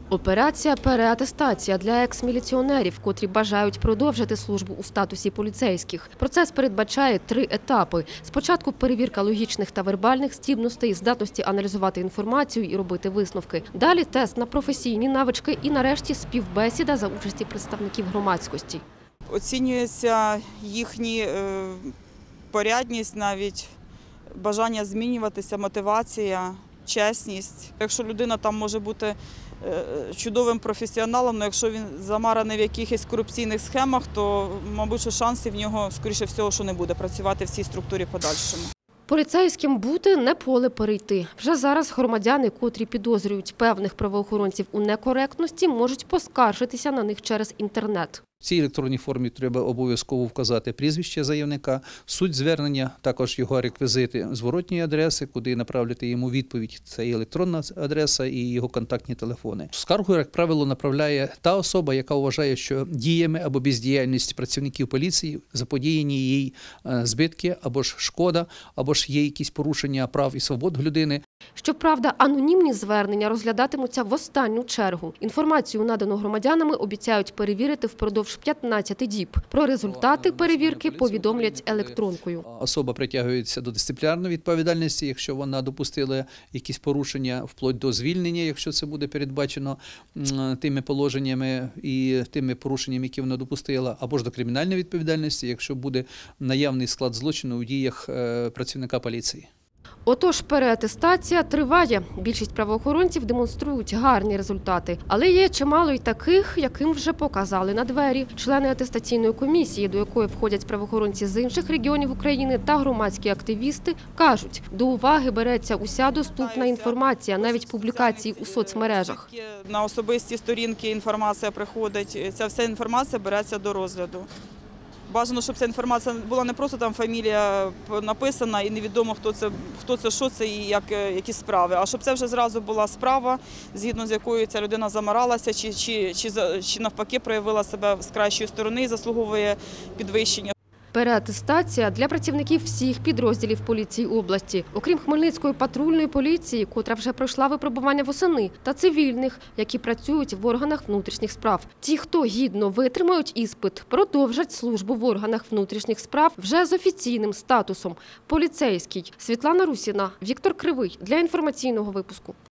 Операція «Переатестація» для екс-міліціонерів, котрі бажають продовжити службу у статусі поліцейських. Процес передбачає 3 етапи. Спочатку перевірка логічних та вербальних здібностей, здатності аналізувати інформацію і робити висновки. Далі тест на професійні навички і нарешті співбесіда за участі представників громадськості. Оцінюється їхня порядність, навіть бажання змінюватися, мотивація, чесність. Якщо людина там може бути чудовим професіоналом, але якщо він замараний в якихось корупційних схемах, то, мабуть, що шансів в нього, скоріше всього, що не буде працювати в цій структурі подальшому. Поліцейським бути – не поле перейти. Вже зараз громадяни, котрі підозрюють певних правоохоронців у некоректності, можуть поскаржитися на них через інтернет. В цій електронній формі треба обов'язково вказати прізвище заявника, суть звернення, також його реквізити зворотньої адреси, куди направляти йому відповідь. Це і електронна адреса, і його контактні телефони. Скаргу, як правило, направляє та особа, яка вважає, що діями або бездіяльністю працівників поліції заподіяні їй збитки, або ж шкода, або ж є якісь порушення прав і свобод людини. Щоправда, анонімні звернення розглядатимуться в останню чергу. Інформацію, надану громадянами, обіцяють перевірити впродовж 15 діб. Про результати перевірки повідомлять електронкою. Особа притягується до дисциплінарної відповідальності, якщо вона допустила якісь порушення, вплоть до звільнення, якщо це буде передбачено тими положеннями і тими порушеннями, які вона допустила, або ж до кримінальної відповідальності, якщо буде наявний склад злочину у діях працівника поліції. Отож, переатестація триває. Більшість правоохоронців демонструють гарні результати. Але є чимало й таких, яким вже показали на двері. Члени атестаційної комісії, до якої входять правоохоронці з інших регіонів України та громадські активісти, кажуть, до уваги береться уся доступна інформація, навіть публікації у соцмережах. На особисті сторінки інформація приходить, ця вся інформація береться до розгляду. Бажано, щоб ця інформація була не просто там фамілія написана і невідомо, хто це, що це і які справи, а щоб це вже зразу була справа, згідно з якою ця людина замаралася чи навпаки проявила себе з кращої сторони і заслуговує підвищення. Переатестація для працівників всіх підрозділів поліції області, окрім Хмельницької патрульної поліції, котра вже пройшла випробування восени, та цивільних, які працюють в органах внутрішніх справ. Ті, хто гідно витримають іспит, продовжать службу в органах внутрішніх справ вже з офіційним статусом – поліцейський. Світлана Русіна, Віктор Кривий для інформаційного випуску.